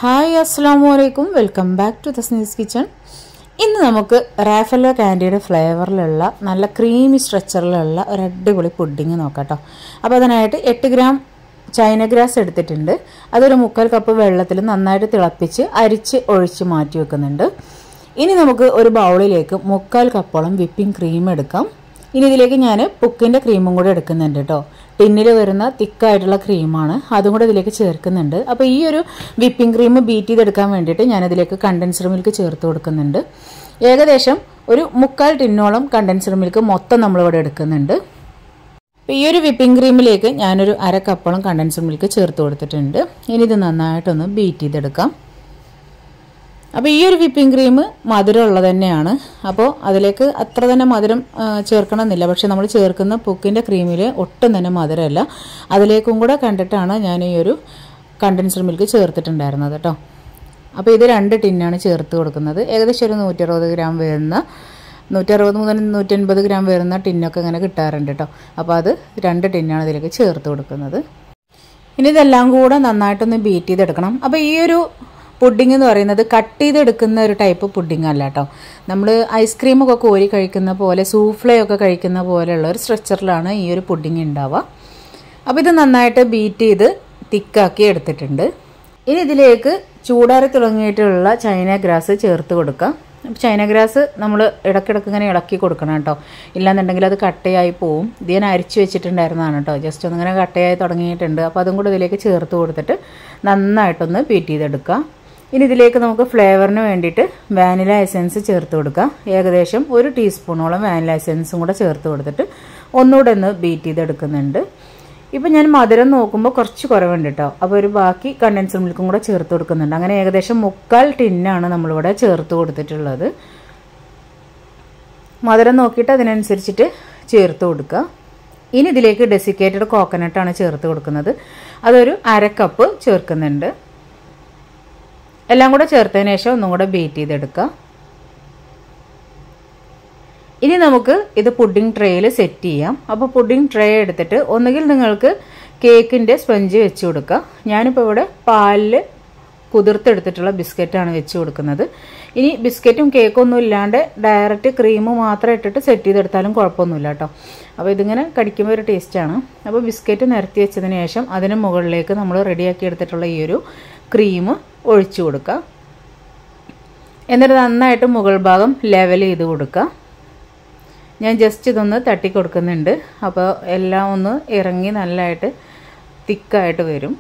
Hi അസ്സലാമു അലൈക്കും welcome back to Thasnees kitchen. ഇന്ന് നമുക്ക് റാഫെല്ലോ കാൻഡിയുടെ ഫ്ലേവറിലുള്ള നല്ല ക്രീമി സ്ട്രക്ചറിലുള്ള ഒരു അടിപൊളി പുഡിങ് നോക്കാം കേട്ടോ. അപ്പോൾ അതിനായിട്ട് 8 ഗ്രാം ചൈന ഗ്രാസ് എടുത്തിട്ടുണ്ട്. അതൊരു 3/4 കപ്പ് വെള്ളത്തിൽ നന്നായിട്ട് തിളപ്പിച്ച് അരിച്ച് ഒഴിച്ച് മാറ്റി വെക്കുന്നുണ്ട്. ഇനി നമുക്ക് ഒരു ബൗളിലേക്ക് 3/4 കപ്പോളം വിപ്പിംഗ് ക്രീം എടുക്കാം. ഇനി ഇതിലേക്ക് ഞാൻ പുക്കിൻ്റെ ക്രീമും കൂടെ എടുക്കുന്നുണ്ട് കേട്ടോ. ടിന്നിൽ വരുന്ന തിക്കായിട്ടുള്ള ക്രീമാണ്, അതും കൂടെ ഇതിലേക്ക് ചേർക്കുന്നുണ്ട്. അപ്പോൾ ഈ ഒരു വിപ്പിംഗ് ക്രീം ബീറ്റ് ചെയ്തെടുക്കാൻ വേണ്ടിയിട്ട് ഞാനതിലേക്ക് കണ്ടൻസ്ഡ് മിൽക്ക് ചേർത്ത് കൊടുക്കുന്നുണ്ട്. ഏകദേശം ഒരു 3/4 ടിന്നോളം കണ്ടൻസ്ഡ് മിൽക്ക് മൊത്തം നമ്മളിവിടെ എടുക്കുന്നുണ്ട്. അപ്പോൾ ഈ ഒരു വിപ്പിംഗ് ക്രീമിലേക്ക് ഞാനൊരു 1/2 കപ്പോളം കണ്ടൻസ്ഡ് മിൽക്ക് ചേർത്ത് കൊടുത്തിട്ടുണ്ട്. ഇനി ഇത് നന്നായിട്ടൊന്ന് ബീറ്റ് ചെയ്തെടുക്കാം. അപ്പോൾ ഈ ഒരു വിപ്പിംഗ് ക്രീം മധുരമുള്ളത് തന്നെയാണ്. അപ്പോൾ അതിലേക്ക് അത്ര തന്നെ മധുരം ചേർക്കണമെന്നില്ല. പക്ഷെ നമ്മൾ ചേർക്കുന്ന പുക്കിൻ്റെ ക്രീമിൽ ഒട്ടും തന്നെ മധുരമല്ല. അതിലേക്കും കൂടെ കണ്ടിട്ടാണ് ഞാൻ ഈ ഒരു കണ്ടൻസ്ഡ് മിൽക്ക് ചേർത്തിട്ടുണ്ടായിരുന്നത് കേട്ടോ. അപ്പോൾ ഇത് 2 ടിന്നാണ് ചേർത്ത് കൊടുക്കുന്നത്. ഏകദേശം ഒരു 160 ഗ്രാം വരുന്ന 160 മുതൽ 180 ഗ്രാം വരുന്ന ടിന്നൊക്കെ ഇങ്ങനെ കിട്ടാറുണ്ട് കേട്ടോ. അപ്പോൾ അത് 2 ടിന്നാണ് ഇതിലേക്ക് ചേർത്ത് കൊടുക്കുന്നത്. ഇനി ഇതെല്ലാം കൂടെ നന്നായിട്ടൊന്ന് ബീറ്റ് ചെയ്തെടുക്കണം. അപ്പോൾ ഈ ഒരു പുഡിംഗ് എന്ന് പറയുന്നത് കട്ട് ചെയ്തെടുക്കുന്ന ഒരു ടൈപ്പ് പുഡിംഗ് അല്ല കേട്ടോ. നമ്മൾ ഐസ്ക്രീമൊക്കെ കോരി കഴിക്കുന്ന പോലെ സൂഫ്ലേ ഒക്കെ കഴിക്കുന്ന പോലെയുള്ള ഒരു സ്ട്രക്ചറിലാണ് ഈ ഒരു പുഡിംഗ് ഉണ്ടാവുക. അപ്പോൾ ഇത് നന്നായിട്ട് ബീറ്റ് ചെയ്ത് തിക്കാക്കി എടുത്തിട്ടുണ്ട്. ഇനി ഇതിലേക്ക് ചൂടാറി തുടങ്ങിയിട്ടുള്ള ചൈന ഗ്രാസ് ചേർത്ത് കൊടുക്കാം. ചൈന ഗ്രാസ് നമ്മൾ ഇടയ്ക്കിടയ്ക്ക് ഇങ്ങനെ ഇളക്കി കൊടുക്കണം കേട്ടോ. ഇല്ലാന്നുണ്ടെങ്കിൽ അത് കട്ടയായി പോവും. ഇത് ഞാൻ അരിച്ചു വെച്ചിട്ടുണ്ടായിരുന്നതാണ് കേട്ടോ. ജസ്റ്റ് ഒന്നിങ്ങനെ കട്ടയായി തുടങ്ങിയിട്ടുണ്ട്. അപ്പോൾ അതും കൂടെ ഇതിലേക്ക് ചേർത്ത് കൊടുത്തിട്ട് നന്നായിട്ടൊന്ന് ബീറ്റ് ചെയ്തെടുക്കുക. ഇനി ഇതിലേക്ക് നമുക്ക് ഫ്ലേവറിന് വേണ്ടിയിട്ട് വാനില എസൻസ് ചേർത്ത് കൊടുക്കുക. ഏകദേശം 1 ടീസ്പൂണോളം വാനില എസൻസും കൂടെ ചേർത്ത് കൊടുത്തിട്ട് ഒന്നുകൂടെ ഒന്ന് ബീറ്റ് ചെയ്തെടുക്കുന്നുണ്ട്. ഇപ്പം ഞാൻ മധുരം നോക്കുമ്പോൾ കുറച്ച് കുറവുണ്ട് കേട്ടോ. അപ്പോൾ ഒരു ബാക്കി കണ്ടൻസ്ഡ് മിൽക്കും കൂടെ ചേർത്ത് കൊടുക്കുന്നുണ്ട്. അങ്ങനെ ഏകദേശം 3/4 ടിന്നാണ് നമ്മളിവിടെ ചേർത്ത് കൊടുത്തിട്ടുള്ളത്. മധുരം നോക്കിയിട്ട് അതിനനുസരിച്ചിട്ട് ചേർത്ത് കൊടുക്കുക. ഇനി ഇതിലേക്ക് ഡെസിക്കേറ്റഡ് കോക്കനട്ടാണ് ചേർത്ത് കൊടുക്കുന്നത്. അതൊരു 1/2 കപ്പ് ചേർക്കുന്നുണ്ട്. എല്ലാം കൂടെ ചേർത്തതിന് ശേഷം ഒന്നും കൂടെ ബീറ്റ് ചെയ്തെടുക്കുക. ഇനി നമുക്ക് ഇത് പുഡിംഗ് ട്രേയിൽ സെറ്റ് ചെയ്യാം. അപ്പോൾ പുഡിംഗ് ട്രേ എടുത്തിട്ട് ഒന്നുകിൽ നിങ്ങൾക്ക് കേക്കിൻ്റെ സ്പഞ്ച് വെച്ച് കൊടുക്കുക. ഞാനിപ്പോൾ ഇവിടെ പാലിൽ കുതിർത്തെടുത്തിട്ടുള്ള ബിസ്ക്കറ്റാണ് വെച്ച് കൊടുക്കുന്നത്. ഇനി ബിസ്ക്കറ്റും കേക്കൊന്നും ഇല്ലാണ്ട് ഡയറക്റ്റ് ക്രീം മാത്രം ഇട്ടിട്ട് സെറ്റ് ചെയ്തെടുത്താലും കുഴപ്പമൊന്നുമില്ല കേട്ടോ. അപ്പോൾ ഇതിങ്ങനെ കടിക്കുമ്പോൾ ഒരു ടേസ്റ്റാണ്. അപ്പോൾ ബിസ്ക്കറ്റ് നിരത്തി വെച്ചതിന് ശേഷം അതിന് മുകളിലേക്ക് നമ്മൾ റെഡിയാക്കി എടുത്തിട്ടുള്ള ഈ ഒരു ക്രീം ഒഴിച്ചു കൊടുക്കുക. എന്നിട്ട് നന്നായിട്ട് മുകൾ ഭാഗം ലെവൽ ചെയ്ത് കൊടുക്കുക. ഞാൻ ജസ്റ്റ് ഇതൊന്ന് തട്ടി കൊടുക്കുന്നുണ്ട്. അപ്പോൾ എല്ലാം ഒന്ന് ഇറങ്ങി നല്ലതായിട്ട് തിക്കായിട്ട് വരും.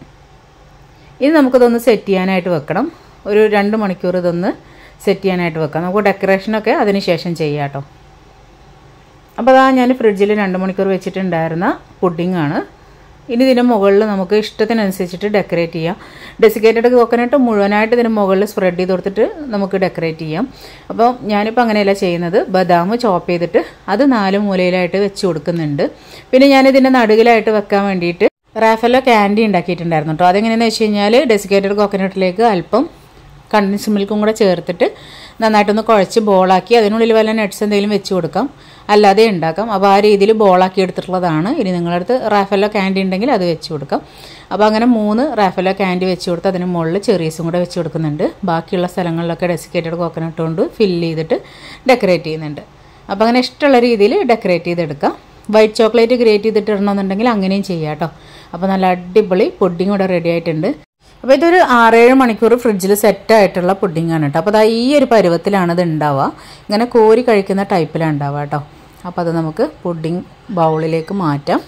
ഇനി നമുക്കിതൊന്ന് സെറ്റ് ചെയ്യാനായിട്ട് വെക്കണം. ഒരു 2 മണിക്കൂർ ഇതൊന്ന് സെറ്റ് ചെയ്യാനായിട്ട് വെക്കാം. നമുക്ക് ഡെക്കറേഷനൊക്കെ അതിന് ശേഷം ചെയ്യാം കേട്ടോ. അപ്പോൾ അതാ ഞാൻ ഫ്രിഡ്ജിൽ 2 മണിക്കൂർ വെച്ചിട്ടുണ്ടായിരുന്ന പുഡിങ്ങാണ്. ഇനി ഇതിൻ്റെ മുകളിൽ നമുക്ക് ഇഷ്ടത്തിനനുസരിച്ചിട്ട് ഡെക്കറേറ്റ് ചെയ്യാം. ഡെസിക്കേറ്റഡ് കോക്കനട്ട് മുഴുവനായിട്ട് ഇതിന് മുകളിൽ സ്പ്രെഡ് ചെയ്ത് കൊടുത്തിട്ട് നമുക്ക് ഡെക്കറേറ്റ് ചെയ്യാം. അപ്പോൾ ഞാനിപ്പോൾ അങ്ങനെയല്ല ചെയ്യുന്നത്. ബദാം ചോപ്പ് ചെയ്തിട്ട് അത് 4 മൂലയിലായിട്ട് വെച്ച് കൊടുക്കുന്നുണ്ട്. പിന്നെ ഞാനിതിൻ്റെ നടുകിലായിട്ട് വെക്കാൻ വേണ്ടിയിട്ട് റാഫെല്ലോ ക്യാൻഡി ഉണ്ടാക്കിയിട്ടുണ്ടായിരുന്നു കേട്ടോ. അതെങ്ങനെയാണെന്ന് വെച്ച് കഴിഞ്ഞാൽ ഡെസിക്കേറ്റഡ് കോക്കനട്ടിലേക്ക് അല്പം കണ്ടൻസ്ഡ് മിൽക്കും കൂടെ ചേർത്തിട്ട് നന്നായിട്ടൊന്ന് കുഴച്ച് ബോളാക്കി അതിനുള്ളിൽ വല്ല നട്ട്സ് എന്തെങ്കിലും വെച്ച് കൊടുക്കാം, അല്ലാതെ ഉണ്ടാക്കാം. അപ്പോൾ ആ രീതിയിൽ ബോളാക്കി എടുത്തിട്ടുള്ളതാണ്. ഇനി നിങ്ങളുടെ അടുത്ത് റാഫെല്ലോ ക്യാൻഡി ഉണ്ടെങ്കിൽ അത് വെച്ച് കൊടുക്കാം. അപ്പോൾ അങ്ങനെ 3 റാഫെല്ലോ ക്യാൻഡി വെച്ച് കൊടുത്ത് അതിന് മുകളിൽ ചെറീസും കൂടെ വെച്ച് കൊടുക്കുന്നുണ്ട്. ബാക്കിയുള്ള സ്ഥലങ്ങളിലൊക്കെ ഡെസിക്കേറ്റഡ് കോക്കനട്ട് കൊണ്ട് ഫില്ല് ചെയ്തിട്ട് ഡെക്കറേറ്റ് ചെയ്യുന്നുണ്ട്. അപ്പോൾ അങ്ങനെ ഇഷ്ടമുള്ള രീതിയിൽ ഡെക്കറേറ്റ് ചെയ്തെടുക്കാം. വൈറ്റ് ചോക്ലേറ്റ് ഗ്രേറ്റ് ചെയ്തിട്ട് ഇടണമെന്നുണ്ടെങ്കിൽ അങ്ങനെയും ചെയ്യാം കേട്ടോ. അപ്പോൾ നല്ല അടിപൊളി പുഡിംഗ് ഇവിടെ റെഡി ആയിട്ടുണ്ട്. അപ്പോൾ ഇതൊരു 6-7 മണിക്കൂർ ഫ്രിഡ്ജിൽ സെറ്റായിട്ടുള്ള പുഡിങ്ങാണ് കേട്ടോ. അപ്പോൾ ഈ ഒരു പരുവത്തിലാണ് ഇത് ഉണ്ടാവുക. ഇങ്ങനെ കോരി കഴിക്കുന്ന ടൈപ്പിലാണ് ഉണ്ടാവുക കേട്ടോ. അപ്പോൾ അത് നമുക്ക് പുഡിംഗ് ബൗളിലേക്ക് മാറ്റാം.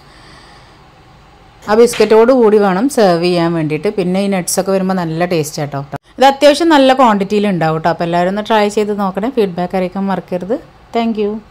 ആ ബിസ്ക്കറ്റോട് കൂടി വേണം സെർവ് ചെയ്യാൻ വേണ്ടിയിട്ട്. പിന്നെ ഈ നട്ട്സൊക്കെ വരുമ്പോൾ നല്ല ടേസ്റ്റ് കേട്ടോ. ഇത് അത്യാവശ്യം നല്ല ക്വാണ്ടിറ്റിയിൽ ഉണ്ടാവും കേട്ടോ. അപ്പോൾ എല്ലാവരും ഒന്ന് ട്രൈ ചെയ്ത് നോക്കണേ. ഫീഡ്ബാക്ക് അറിയിക്കാൻ മറക്കരുത്. താങ്ക്